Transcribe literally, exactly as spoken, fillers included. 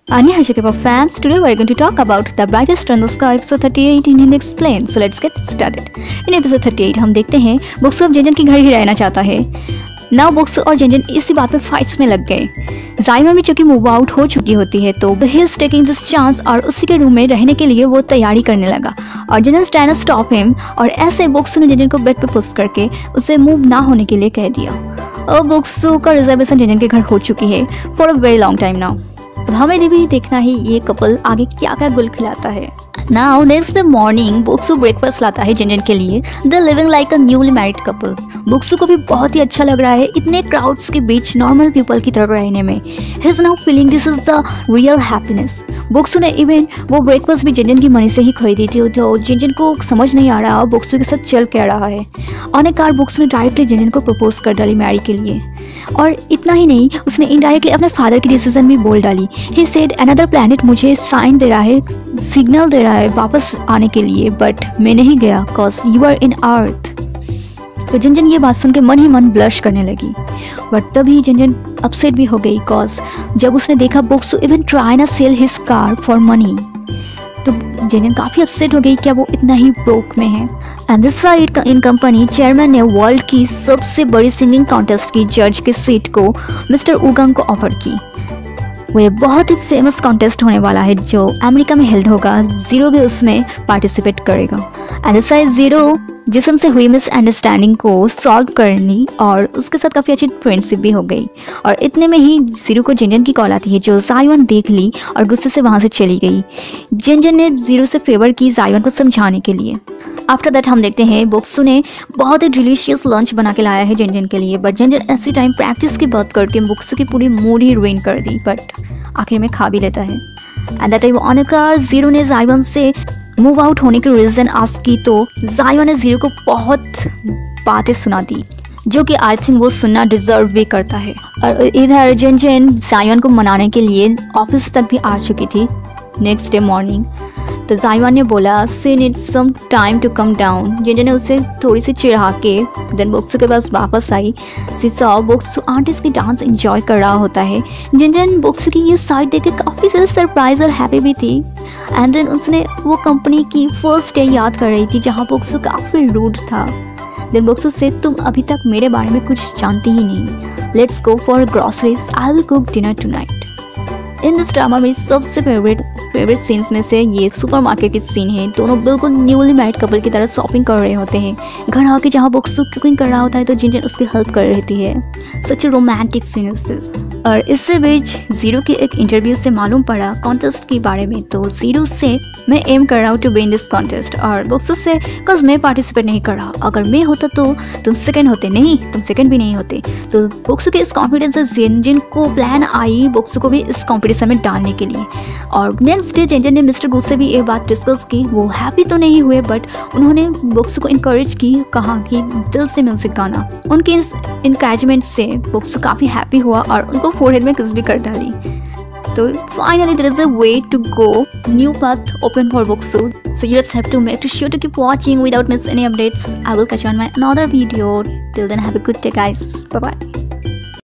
Annyeonghaseyo K-pop fans, today we are going to talk about the brightest in the sky episode thirty-eight in Hindi explained. So let's get started. In episode thirty-eight हम देखते हैं बुक्सु अब Zanjan की घर ही रहना चाहता है. Now बुक्सु और जंजन इसी बात पे फाइट्स में लग गए. जाइवन भी चूंकि मूव आउट हो चुकी होती है तो he is taking this chance और उसी के रूम में रहने के लिए वो तैयारी करने लगा और जंजन ट्राइंग टू स्टॉप हिम और ऐसे बुक्सु ने जंजन को बेड पे पुश करके उसे मूव ना होने के लिए कह दिया. और बुक्सु का रिजर्वेशन जंजन के घर हो चुकी है for a very long time now. अब हमें भी देखना है ये कपल आगे क्या क्या गुल खिलाता है. नाउ नेक्स्ट मॉर्निंग बुक्सु ब्रेकफास्ट लाता है जंजन के लिए. The living like a newly married couple. बुक्सु को भी बहुत ही अच्छा लग रहा है इतने क्राउड्स के बीच नॉर्मल पीपल की तरह रहने में. He is now feeling this is the real happiness. बुक्सु ने इवन वो ब्रेकफास्ट भी जंजन की मनी से ही खरीदी थी तो जंजन को समझ नहीं आ रहा बुक्सु के साथ चल क्या रहा है. ऑन ए कार बुक्सु ने डायरेक्टली जंजन को प्रपोज कर डाली मैरी के लिए. और इतना ही नहीं उसने इनडायरेक्टली अपने फादर की डिसीजन भी बोल डाली. ही सेड अनदर प्लैनेट मुझे साइन दे रहा है, सिग्नल दे रहा है वापस आने के लिए, बट मैं नहीं गया cause you are in earth. तो जंजन ये बात सुन के मन ही मन ब्लश करने लगी. बट तभी जंजन अपसेट भी हो गई कॉज जब उसने देखा बुक्सु इवन ट्राई ना sell his car for money. तो जंजन काफ़ी अपसेट हो गई क्या वो इतना ही ब्रोक में है. And this side in company chairman ने वर्ल्ड की सबसे बड़ी सिंगिंग कॉन्टेस्ट की जज की सीट को मिस्टर वुकांग को ऑफर की. वो ये बहुत ही फेमस कॉन्टेस्ट होने वाला है जो अमेरिका में हेल्ड होगा. जीरो भी उसमें पार्टिसिपेट करेगा. एंड दिस साइड जीरो जिसम से हुई मिसअंडरस्टैंडिंग को सॉल्व कर ली और उसके साथ काफ़ी अच्छी फ्रेंडशिप भी हो गई. और इतने में ही जीरो को जंजन की कॉल आती है जो जाइवन देख ली और गुस्से से वहाँ से चली गई. जंजन ने जीरो से फेवर की जाइवन को समझाने के लिए. आफ्टर दैट हम देखते हैं बुक्सु ने बहुत ही डिलीशियस लंच बना के लाया है जंजन के लिए. बट जंजन ऐसी टाइम प्रैक्टिस की बात करके बुक्सु की पूरी मूड ही रुइन कर दी. बट आखिर में खा भी लेता है. And that time on a car Zero ने जाइवन से मूव आउट होने की रीज़न आस्क की तो जाइवन ने जीरो को बहुत बातें सुना दी जो कि आई थिंक वो सुनना डिजर्व भी करता है. और इधर जंजन जाइवन को मनाने के लिए ऑफिस तक भी आ चुकी थी नेक्स्ट डे मॉर्निंग. तो जाइवन ने बोला she needs some time to come down. जंजन ने उसे थोड़ी सी चिढ़ा के देन बुक्सु के पास वापस आई. सी सॉ बुक्सु आर्टिस्ट की डांस एंजॉय कर रहा होता है. जंजन बुक्सु की ये साइड देख के काफ़ी ज़्यादा सरप्राइज और हैप्पी भी थी. एंड देन उसने वो कंपनी की फर्स्ट डे याद कर रही थी जहाँ बुक्सु काफ़ी रूड था. देन बुक्सु से तुम अभी तक मेरे बारे में कुछ जानती ही नहीं. Let's go for groceries, I will cook dinner tonight. In this drama मेरी सबसे फेवरेट फेवरेट सीन्स में से ये सुपरमार्केट की सीन है. दोनों बिल्कुल न्यूली मैरिड कपल की तरह शॉपिंग कर रहे होते हैं. घर आके जहाँ बुक्सु कुकिंग कर रहा होता है तो जंजन उसकी हेल्प कर रही है. Such a romantic scene is this. और इससे बीच जीरो की एक इंटरव्यू से मालूम पड़ा कॉन्टेस्ट के बारे में. तो जीरो से मैं एम कर रहा हूँ टू विन दिस कॉन्टेस्ट और बुक्सु से कज मैं पार्टिसिपेट नहीं कर रहा. अगर मैं होता तो तुम सेकेंड होते. नहीं, तुम सेकेंड भी नहीं होते. तो बुक्सु के इस कॉन्फिडेंस से जंजन को प्लान आई बुक्सु को भी इस कॉम्पिटिशन में डालने के लिए. और नेक्स्ट डे जंजन ने मिस्टर गू से भी ये बात डिस्कस की. वो हैप्पी तो नहीं हुए बट उन्होंने बुक्सु को इनकरेज की, कहा कि दिल से म्यूजिक गाना. उनके इस इनकरेजमेंट से बुक्सु काफ़ी हैप्पी हुआ और उनको फोरहेड में किस भी कर डाली. तो finally there is a way to go, new path open for Buxu. So you just have to make sure to keep watching without miss any updates. I will catch you on my another video. Till then, have a good day guys. Bye bye.